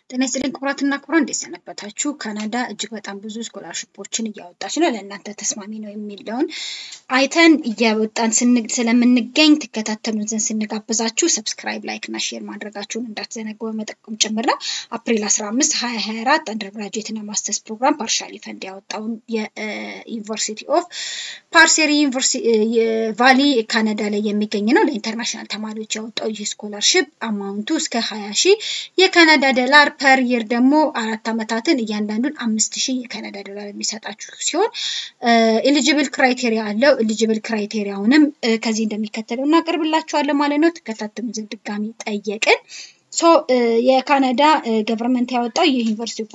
ጤና ይስጥልኝ ክቡራትና ክቡራን እንደሰነበታችሁ ካናዳ እጅግ በጣም ብዙ ስኮላርሺፖችን እያወጣች ነው ለእናንተ ተስማሚ ነው የሚለውን አይተን እያወጣን ስለምንገኝ ተከታተሉን ዘንድ ስንጋብዛችሁ ሰብስክራይብ ላይክ እና ሼር ማድረጋችሁን እንዳትዘነጉ በመጠቆም ጭምር ነው አፕሪል 15 2024 አንደርግራጁዌት እና ማስተርስ ፕሮግራም ፓርሻሊ ፈንድ ያወጣው የዩኒቨርሲቲ ኦፍ ፓርሴሪ ዩኒቨርሲቲ ቫሊ ካናዳ ላይ የሚገኝ ነው ለኢንተርናሽናል ተማሪዎች ያወጣው ይህ ስኮላርሺፕ አማውንቱ እስከ 20,000 የካናዳ ዶላር per year ደግሞ 4 አመታትን እያንዳንዱን 5,000 የካናዳ ዶላር የሚሰጣችሁ ሲሆን eligible criteria አለው eligible criteriaውንም ከዚህ እንደሚከተለው እናቀርብላችኋለን ማለት ነው ተከታተሉ ዘንድ ድጋሚ ጠየቅን ሶ የካናዳ ገቨርንመንት ያወጣው የዩኒቨርሲቲ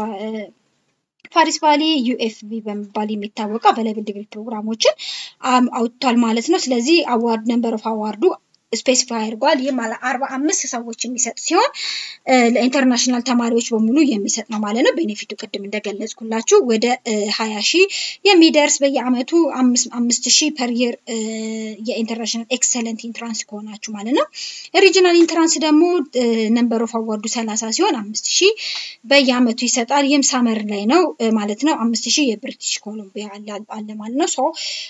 ፓሪስ ቫሊ UFV በመባል የሚታወቀው በሌቭል ዲግሪ ፕሮግራሞችን አውጥቷል ማለት ነው ስለዚህ አዋርድ ነምበር ኦፍ አዋርዱ ስፔሲፋይ አድርጓል ይሄ ማለት 45 ሰዎች የሚሰጥ ሲሆን ለኢንተርናሽናል ተማሪዎች በሙሉ የሚሰጥ ነው ማለት ነው ቤኔፊቱ ቅድም እንደገለጽኩላችሁ ወደ 20,000 የሚደርስ በየአመቱ 5,000 per year የኢንተርናሽናል ኤክሰለንት ኢንትራንስ ከሆናችሁ ማለት ነው ሪጂናል ኢንትራንስ ደግሞ ነምበር ኦፍ አዋርዱ 30 ሲሆን 5,000 በየአመቱ ይሰጣል ይሄም ሳመር ላይ ነው ማለት ነው 5,000 የብሪቲሽ ኮሎምቢያ አለ ማለት ነው ሶ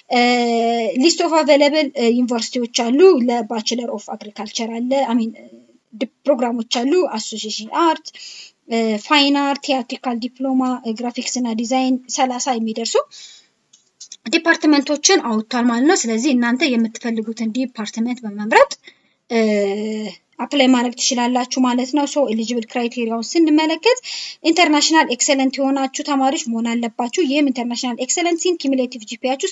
ሊስት ኦፍ አቬለብል ዩኒቨርሲቲዎች አሉ ለባችለር ኦፍ አግሪካልቸር አለ ፕሮግራሞች አሉ አሶሲዬሽን አርት ፋይን አርት ቲያትሪካል ዲፕሎማ ግራፊክስ እና ዲዛይን 30 የሚደርሱ ዲፓርትመንቶችን አውጥቷል ማለት ነው ስለዚህ እናንተ የምትፈልጉትን ዲፓርትመንት በመምረጥ አፕላይ ማድረግ ትችላላችሁ ማለት ነው ሶ ኤሊጂብል ክራይቴሪያውን ስንመለከት ኢንተርናሽናል ኤክሰለንት የሆናችሁ ተማሪዎች መሆን አለባችሁ ይሄም ኢንተርናሽናል ኤክሰለንሲን ኪሙሌቲቭ ጂፒኤያችሁ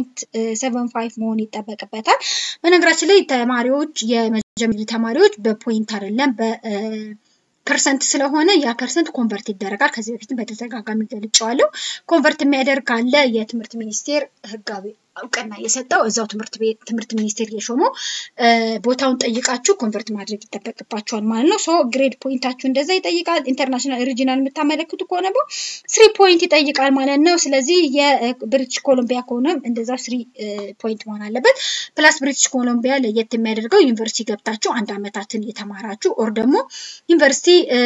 3.75 መሆን ይጠበቅበታል በነገራችን ላይ ተማሪዎች የመጀመሪያ ተማሪዎች በፖይንት አይደለም በፐርሰንት ስለሆነ ያ ፐርሰንት ኮንቨርት ይደረጋል ከዚህ በፊት በተደጋጋሚ ገልጫዋለሁ ኮንቨርት የሚያደርግ ካለ የትምህርት ሚኒስቴር ህጋዊ አውቀና የሰጠው እዛው ትምህርት ሚኒስቴር የሾመው ቦታውን ጠይቃችሁ ኮንቨርት ማድረግ ይተበቅባችኋል ማለት ነው ሶ ግሬድ ፖይንታችሁ እንደዛ ይጠይቃል ኢንተርናሽናል ሪጂናል የምታመለክቱ ከሆነ 3 ፖይንት ይጠይቃል ማለት ነው ስለዚህ የብሪቲሽ ኮሎምቢያ ከሆነም እንደዛ 3 ፖይንት መሆን አለበት ፕላስ ብሪቲሽ ኮሎምቢያ ለየት የሚያደርገው ዩኒቨርሲቲ ገብታችሁ 1 አመታትን የተማራችሁ ኦር ደግሞ ዩኒቨርሲቲ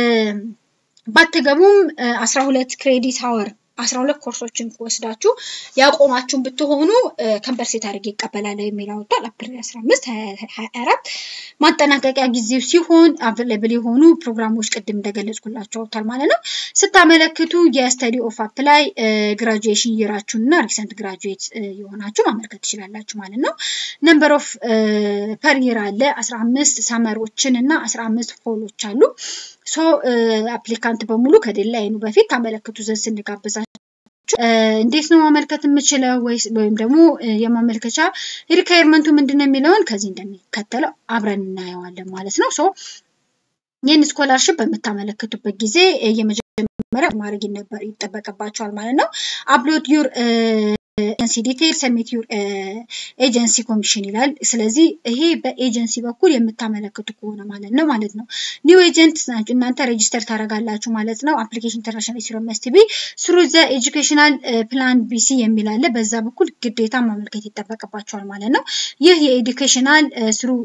ባትገቡም 12 ክሬዲት አወር 12 ኮርሶችን ወስዳችሁ ያቆማችሁን ብትሆኑ ከምፐርሴት አድርጌ ይቀበላል የሚለው ወጣል አፕሪል 15 2024 ማጠናቀቂያ ጊዜው ሲሆን አቬሌብል የሆኑ ፕሮግራሞች ቅድም እንደገለጽኩላችሁ ወጣል ማለት ነው ስታመለክቱ የስተዲ ኦፍ አፕላይ ግራጁዌሽን ይራችሁና ሪሰንት ግራጁዌት የሆናችሁ ማመልከት ትችላላችሁ ማለት ነው ነምበር ኦፍ ፐር ይር አለ 15 ሳመሮችን እና 15 ፎሎች አሉ ሶ አፕሊካንት በሙሉ ከዴድላይኑ በፊት ታመለክቱ ዘንድ ስንጋብዛችሁ እንዴት ነው ማመልከት የምችለው ወይም ደግሞ የማመልከቻ ሪኳየርመንቱ ምንድነው የሚለውን ከዚህ እንደሚከተለው አብረን እናየዋለን ማለት ነው ሶ ይህን ስኮላርሺፕ በመታመለክቱበት ጊዜ የመጀመሪያ ማድረግ ይጠበቅባችኋል ማለት ነው አፕሎድ ዩር agency details submit your agency commission ይላል ስለዚህ ይሄ በኤጀንሲ በኩል የምታመለክቱ ከሆነ ማለት ነው new agent እናንተ ሬጂስተር ታረጋላችሁ ማለት ነው application international issuer must be through the educational plan BC የሚል አለ በዛ በኩል ግዴታ ማመልከት ይጠበቅባችኋል ማለት ነው ይህ የኤዱኬሽናል through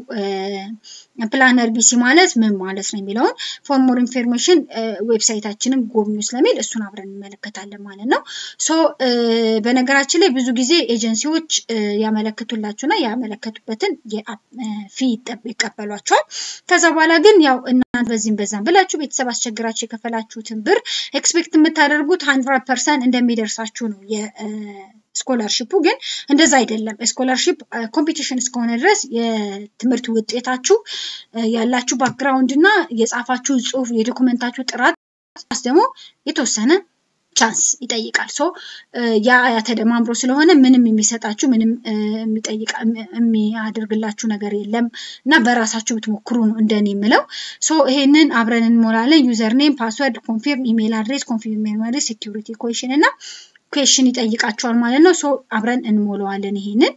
ፕላነር BC ማለት ምን ማለት ነው የሚለውን for more information ዌብሳይታችንን ጎብኙ ስለሚል እሱን አብረን እንመለከታለን ማለት ነው ሶ በነገራችን ላይ ብዙ ጊዜ ኤጀንሲዎች ያመለክቱላችሁና ያመለከቱበትን ፊ ይቀበሏቸዋል ከዛ በኋላ ግን ያው እናንተ በዛም ብላችሁ ቤተሰብ አስቸግራችሁ የከፈላችሁትን ብር ኤክስፔክት የምታደርጉት 100% እንደሚደርሳችሁ ነው ስኮላርሺፑ ግን እንደዛ አይደለም ስኮላርሺፕ ኮምፒቲሽን እስከሆነ ድረስ የትምህርት ውጤታችሁ ያላችሁ ባክግራውንድ እና የጻፋችሁ ጽሁፍ የዶክመንታችሁ ጥራት ደግሞ የተወሰነ ቻንስ ይጠይቃል ሶ ያ ተደማምሮ ስለሆነ ምንም የሚሰጣችሁ ምንም የሚያደርግላችሁ ነገር የለም እና በራሳችሁ ብትሞክሩ ነው እንደኔ የምለው ሶ ይሄንን አብረን እንሞላለን ዩዘር ኔም ፓስወርድ ኮንፊርም ኢሜል አድሬስ ኮንፊርም ኢሜል ሴኩሪቲ ኩዌሽን እና ኩዌሽን ይጠይቃችኋል ማለት ነው ሶ አብረን እንሞላዋለን ይሄንን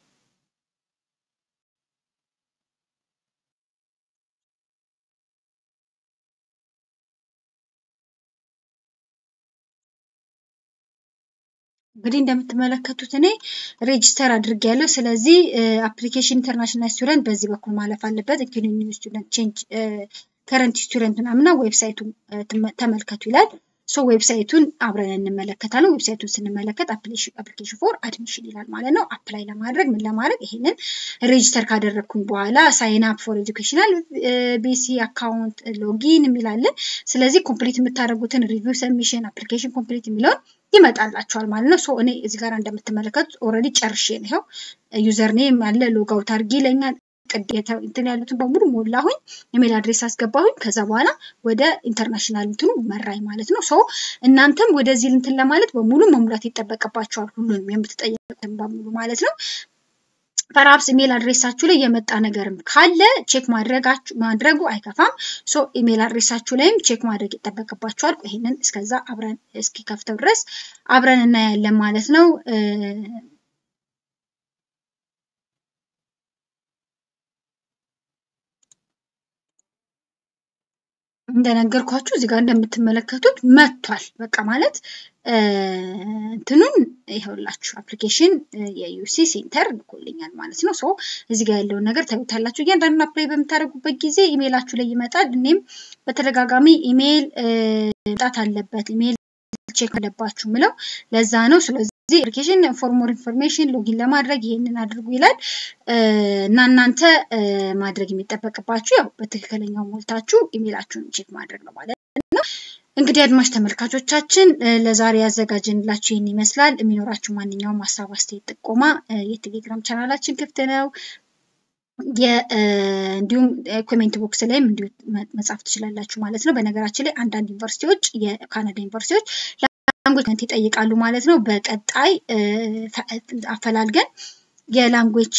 እንግዲህ እንደምትመለከቱት እኔ ሬጂስተር አድርጌያለሁ ስለዚህ አፕሊኬሽን ኢንተርናሽናል ስቱደንት በዚህ በኩል ማለፍ አለበት ኢንክሉዲንግ ስቱደንት ቼንጅ ከረንት ስቱደንት ምናምና ዌብሳይቱን ተመልከቱ ይላል ሶ ዌብሳይቱን አብረን እንመለከታለን ዌብሳይቱን ስንመለከት application for admission ይላል ማለት ነው አፕላይ ለማድረግ ምን ለማድረግ ይሄንን ሬጂስተር ካደረኩኝ በኋላ sign up for educational BC account login የሚላለን ስለዚህ ኮምፕሊት የምታደርጉትን ሪቪው ሰብሚሽን application ኮምፕሊት የሚለው ይመጣላችኋል ማለት ነው ሶ እኔ እዚህ ጋር እንደምትመለከቱት ኦሬዲ ጨርሼ ነው ዩዘር ኔም አለ ሎግ አውት አድርጊ ለኛል እንትን ያሉትን በሙሉ ሞላሁኝ ኢሜል አድሬስ አስገባሁኝ ከዛ በኋላ ወደ ኢንተርናሽናል እንትኑ መራይ ማለት ነው ሶ እናንተም ወደዚህ እንትን ለማለት በሙሉ መሙላት ይተበቀባችኋል ሁሉንም የምትጠየቁትን በሙሉ ማለት ነው perhaps ኢሜል አድሬሳችሁ ላይ የመጣ ነገርም ካለ ቼክ ማድረጉ አይከፋም ሶ ኢሜል አድሬሳችሁ ላይም ቼክ ማድረግ ይተበቀባችኋል ይሄንን እስከዛ አብረን እስኪ ከፍተው ድረስ አብረን እናያለን ማለት ነው እንደነገርኳችሁ እዚህ ጋር እንደምትመለከቱት መጥቷል በቃ ማለት እንትኑን ይኸውላችሁ አፕሊኬሽን የዩሲ ሴንተር ልኮልኛል ማለት ነው ሶ እዚህ ጋር ያለው ነገር ታዩታላችሁ እያንዳንዱ አፕላይ በመታረጉበት ጊዜ ኢሜላችሁ ላይ ይመጣል እኔም በተደጋጋሚ ኢሜል ጣት አለበት ኢሜል ቼክ አለባችሁ ምለው ለዛ ነው ስለዚህ application for more information ሎጊን ለማድረግ ይሄንን አድርጉ ይላል እና እናንተ ማድረግ የሚጠበቅባችሁ ያው በትክክለኛው ሞልታችሁ ኢሜላችሁን ቼክ ማድረግ ነው ማለት ነው እንግዲህ አድማጭ ተመልካቾቻችን ለዛሬ ያዘጋጀንላችሁ ይሄን ይመስላል የሚኖራችሁ ማንኛውም ሐሳብ አስተያየት ጥቆማ የቴሌግራም ቻናላችን ክፍት ነው እንዲሁም ኮሜንት ቦክስ ላይም እንዲሁ መጻፍ ትችላላችሁ ማለት ነው በነገራችን ላይ አንዳንድ ዩኒቨርሲቲዎች የካናዳ ዩኒቨርሲቲዎች ላንጉዌጅ ይጠይቃሉ ማለት ነው በቀጣይ አፈላልገን የላንጉዌጅ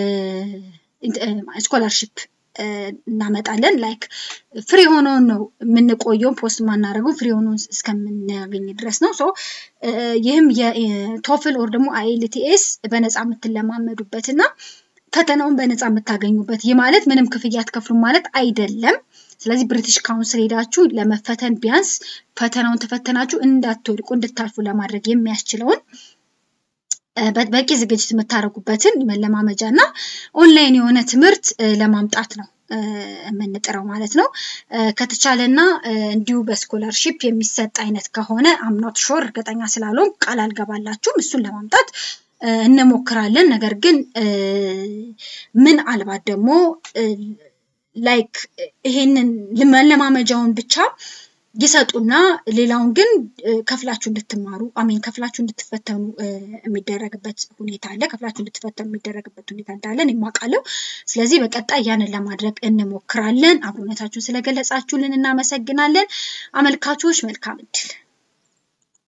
ስኮላርሺፕ እናመጣለን ላይክ ፍሪ ሆኖ ነው ምንቆየው ፖስት ማናረገው ፍሪ ሆኖ እስከምናገኝ ድረስ ነው ሶ ይሄም የቶፍል ኦር ደግሞ IELTS በነፃ የምትለማመዱበትና ፈተናውን በነፃ የምታገኙበት ይህ ማለት ምንም ክፍያ አትከፍሉ ማለት አይደለም ስለዚህ ብሪቲሽ ካውንስል ሄዳችሁ ለመፈተን ቢያንስ ፈተናውን ተፈተናችሁ እንዳትወድቁ እንድታልፉ ለማድረግ የሚያስችለውን በቂ ዝግጅት የምታረጉበትን መለማመጃና ኦንላይን የሆነ ትምህርት ለማምጣት ነው የምንጥረው ማለት ነው ከተቻለና እንዲሁ በስኮላርሺፕ የሚሰጥ አይነት ከሆነ I'm not sure እርግጠኛ ስላልሆንኩ ቃል አልገባላችሁም እሱን ለማምጣት እንሞክራለን ነገር ግን ምን አልባት ደግሞ ላይክ ይሄንን ለማመጃውን ብቻ ይሰጡና ሌላውን ግን ከፍላችሁ እንድትማሩ ከፍላችሁ እንድትፈተኑ የሚደረግበት ሁኔታ አለ ከፍላችሁ እንድትፈተኑ የሚደረግበት ሁኔታ እንዳለ እንማቃለው ስለዚህ በቀጣይ ያንን ለማድረግ እንሞክራለን አብሮነታችሁን ስለገለጻችሁልን እናመሰግናለን አመልካቾች መልካም እድል